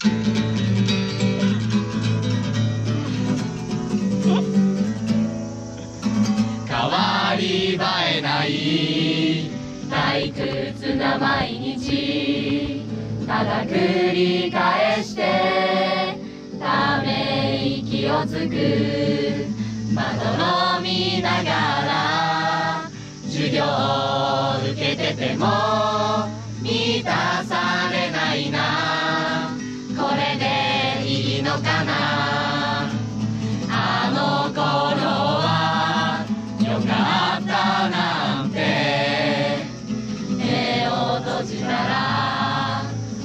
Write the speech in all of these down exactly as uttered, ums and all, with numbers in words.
変わり映えない退屈な毎日、ただ繰り返してため息をつく。まどろみながら授業を受けてても満たされないな。これでいいのかな。あの頃はよかったなんて目を閉じたら、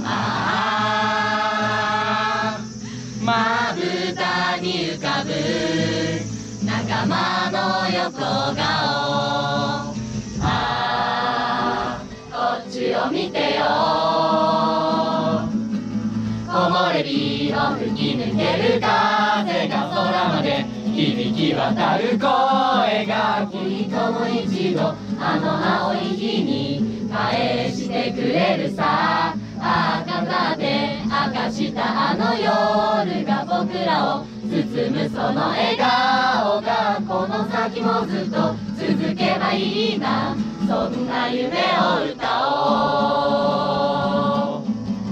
ああまぶたに浮かぶ仲間の横顔。ああこっちを見てよ。木漏れ日を吹き抜ける風が空まで響き渡る声が、君とも一度あの青い日に返してくれるさ。赤で明かしたあの夜が僕らを包む、その笑顔がこの先もずっと続けばいいな。そんな夢を歌おう。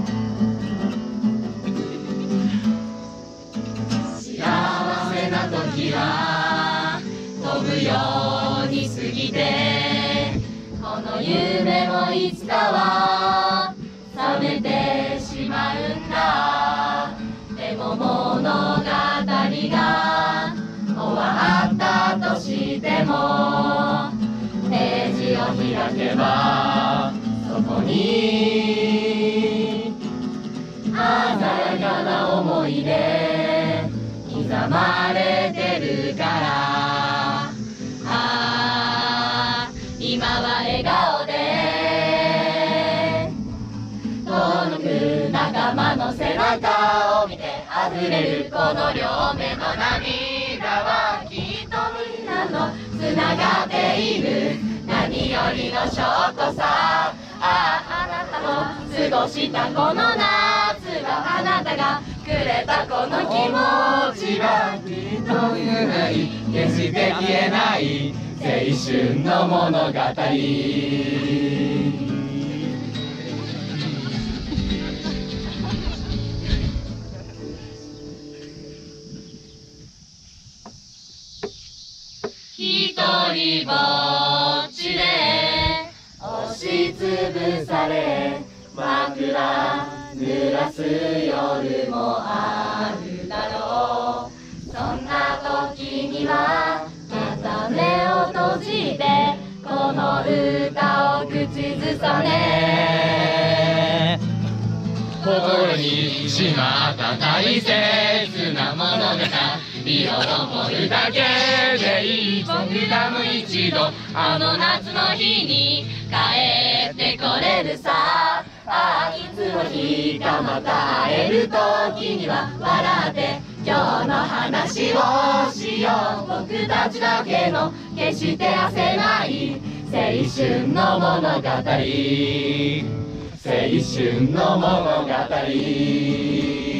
幸せな時は飛ぶように過ぎて、この夢もいつかは覚めてしまうんだ。でも物語が終わったとしても、ページを開けばそこに鮮やかな思い出刻まれてるから。ああ今は笑顔で遠く仲間の背中を見て溢れるこの両目の涙は、きっとみんなのつながっている何よりの証拠さ。あああなたと過ごしたこの夏は、あなたがくれたこの気持ちは、きっと揺ない決して消えない青春の物語。一人ぼっちで押しつぶされ枕濡らす夜もあるだろう。そんな時にはまた目を閉じてこの歌を口ずさね。心にしまった大切なものが身を思うだけでいい。僕らも一度あの夏の日に帰ってこれるさ。ああいつの日かまた会える時には笑って今日の話をしよう。僕たちだけの決して焦ない青春の物語、青春の物語。